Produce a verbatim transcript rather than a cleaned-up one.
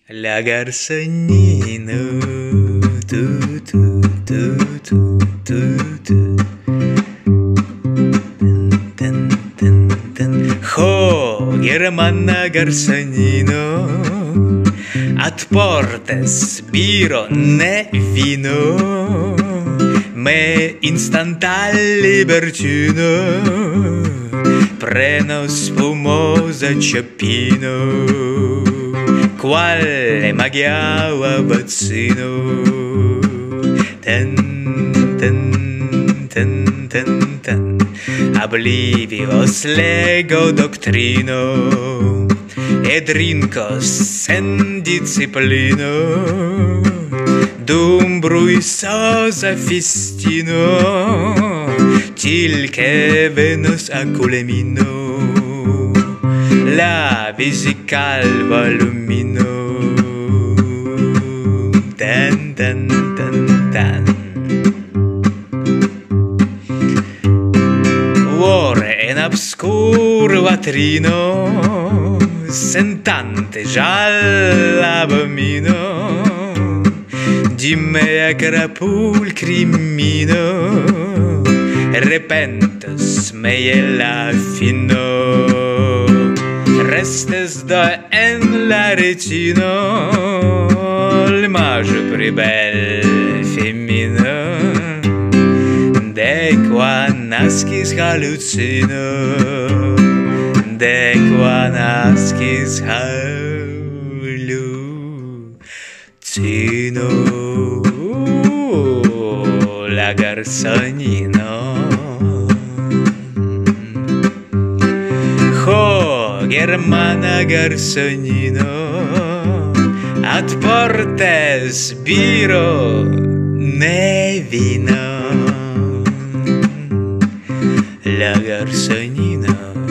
La GARSONINO, tu tu tu tu tu tu. Ten, ten, ten. Ho, Germana GARSONINO, Adportez, biro, ne vino, me instantal libertino, prenos, spumoza, chopino, qual, magiala, vacino. Ten, ten, ten, ten, ten. Oblivios lego doktrino, e drinkos sen diciplino, dum bruisoza festino, tilke venos a kulmino, la vezikal volumino. Ten, ten, ten, ten. En obskur latrino, sentante gialla vino, di me krapul-krimino, repentos magiala fino, Restez da en latrino, il mage plus bel femino, de qual naskis halucino, de qual naskis halucino. La GARSONINO, ho, Germana GARSONINO, Adportez, biro, ne vino. La GARSONINO.